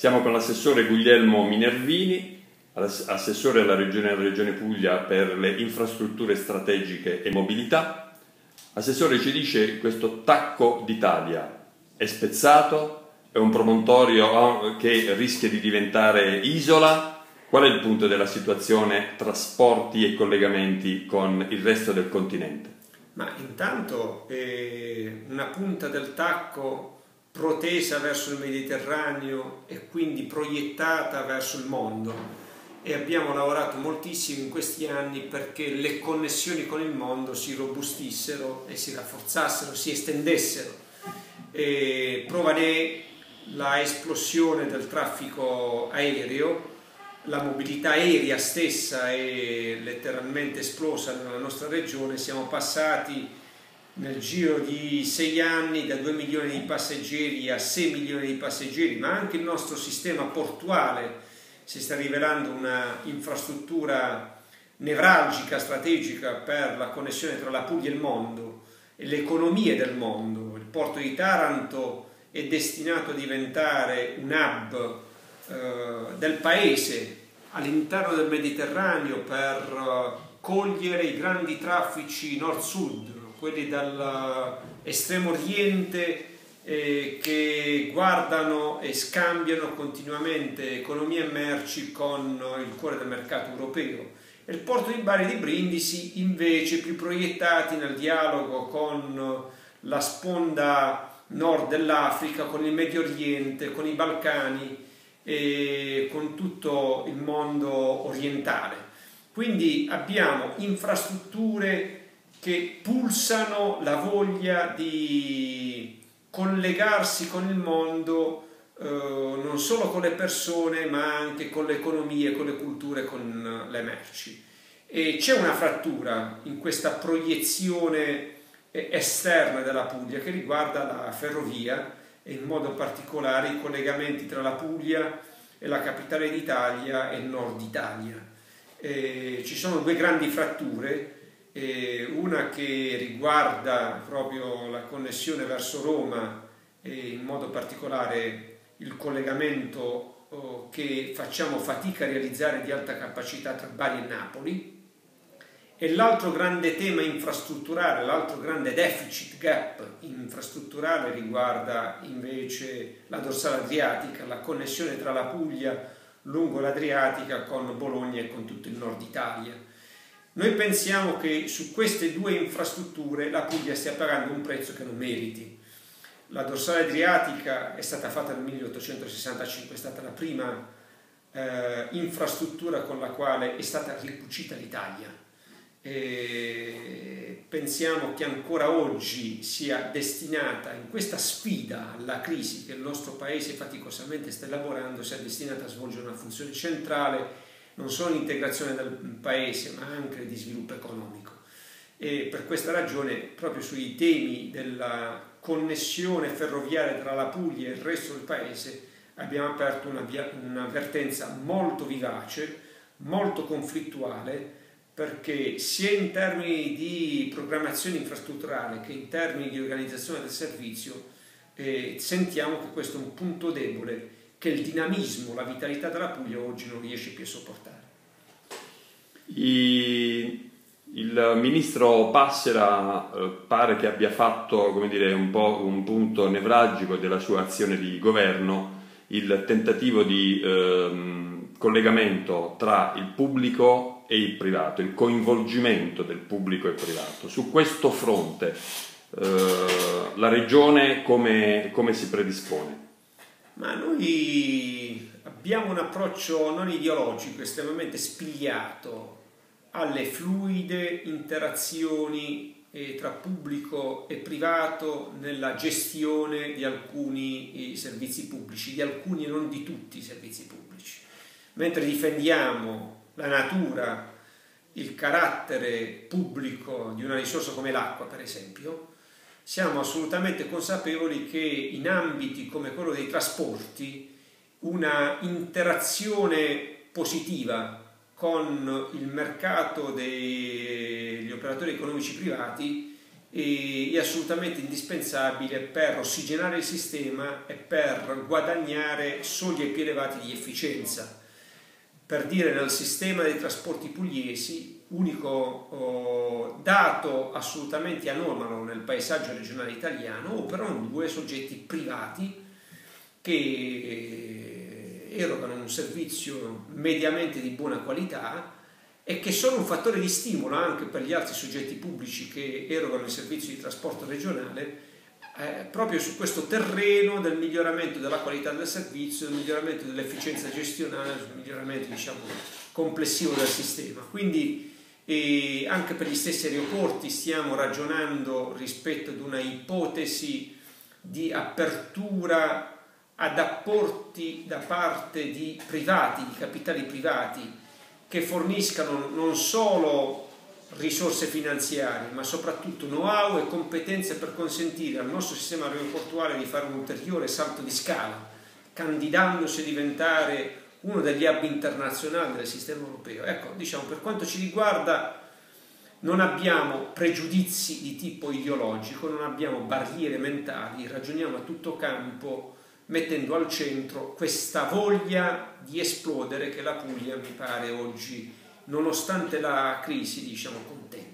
Siamo con l'assessore Guglielmo Minervini, assessore alla Regione Puglia per le infrastrutture strategiche e mobilità. Assessore, ci dice, questo tacco d'Italia è spezzato? È un promontorio che rischia di diventare isola? Qual è il punto della situazione trasporti e collegamenti con il resto del continente? Ma intanto una punta del tacco protesa verso il Mediterraneo e quindi proiettata verso il mondo, e abbiamo lavorato moltissimo in questi anni perché le connessioni con il mondo si robustissero e si rafforzassero, si estendessero. Prova ne è la esplosione del traffico aereo. La mobilità aerea stessa è letteralmente esplosa nella nostra regione. Siamo passati nel giro di 6 anni da 2 milioni di passeggeri a 6 milioni di passeggeri, ma anche il nostro sistema portuale si sta rivelando una infrastruttura nevralgica, strategica per la connessione tra la Puglia e il mondo e le economie del mondo. Il porto di Taranto è destinato a diventare un hub del paese all'interno del Mediterraneo per cogliere i grandi traffici nord-sud, quelli dall'estremo oriente che guardano e scambiano continuamente economia e merci con il cuore del mercato europeo. E il porto di Bari e di Brindisi invece più proiettati nel dialogo con la sponda nord dell'Africa, con il Medio Oriente, con i Balcani e con tutto il mondo orientale. Quindi abbiamo infrastrutture che pulsano la voglia di collegarsi con il mondo, non solo con le persone ma anche con le economie, con le culture, con le merci. E c'è una frattura in questa proiezione esterna della Puglia che riguarda la ferrovia e in modo particolare i collegamenti tra la Puglia e la capitale d'Italia e il nord Italia. Ci sono due grandi fratture, una che riguarda proprio la connessione verso Roma e in modo particolare il collegamento che facciamo fatica a realizzare di alta capacità tra Bari e Napoli, e l'altro grande tema infrastrutturale, l'altro grande deficit gap infrastrutturale riguarda invece la dorsale adriatica, la connessione tra la Puglia lungo l'Adriatica con Bologna e con tutto il nord Italia. Noi pensiamo che su queste due infrastrutture la Puglia stia pagando un prezzo che non meriti. La dorsale adriatica è stata fatta nel 1865, è stata la prima infrastruttura con la quale è stata ricucita l'Italia. Pensiamo che ancora oggi sia destinata, in questa sfida alla crisi che il nostro paese faticosamente sta elaborando, sia destinata a svolgere una funzione centrale non solo di integrazione del paese ma anche di sviluppo economico. E per questa ragione proprio sui temi della connessione ferroviaria tra la Puglia e il resto del paese abbiamo aperto una vertenza molto vivace, molto conflittuale, perché sia in termini di programmazione infrastrutturale che in termini di organizzazione del servizio sentiamo che questo è un punto debole che il dinamismo, la vitalità della Puglia oggi non riesce più a sopportare. Il ministro Passera pare che abbia fatto, come dire, un po' un punto nevralgico della sua azione di governo, il tentativo di collegamento tra il pubblico e il privato, il coinvolgimento del pubblico e privato. Su questo fronte la Regione come si predispone? Ma noi abbiamo un approccio non ideologico, estremamente spigliato alle fluide interazioni tra pubblico e privato nella gestione di alcuni servizi pubblici, di alcuni e non di tutti i servizi pubblici. Mentre difendiamo la natura, il carattere pubblico di una risorsa come l'acqua, per esempio, siamo assolutamente consapevoli che in ambiti come quello dei trasporti una interazione positiva con il mercato degli operatori economici privati è assolutamente indispensabile per ossigenare il sistema e per guadagnare soglie più elevate di efficienza. Per dire, nel sistema dei trasporti pugliesi, unico dato assolutamente anomalo nel paesaggio regionale italiano, operano 2 soggetti privati che erogano un servizio mediamente di buona qualità e che sono un fattore di stimolo anche per gli altri soggetti pubblici che erogano il servizio di trasporto regionale, proprio su questo terreno del miglioramento della qualità del servizio, del miglioramento dell'efficienza gestionale, del miglioramento, diciamo, complessivo del sistema. Quindi anche per gli stessi aeroporti stiamo ragionando rispetto ad una ipotesi di apertura ad apporti da parte di privati, di capitali privati, che forniscano non solo risorse finanziarie, ma soprattutto know-how e competenze per consentire al nostro sistema aeroportuale di fare un ulteriore salto di scala, candidandosi a diventare uno degli hub internazionali del sistema europeo. Ecco, diciamo, per quanto ci riguarda non abbiamo pregiudizi di tipo ideologico, non abbiamo barriere mentali, ragioniamo a tutto campo, mettendo al centro questa voglia di esplodere che la Puglia mi pare oggi, nonostante la crisi, diciamo, contempla.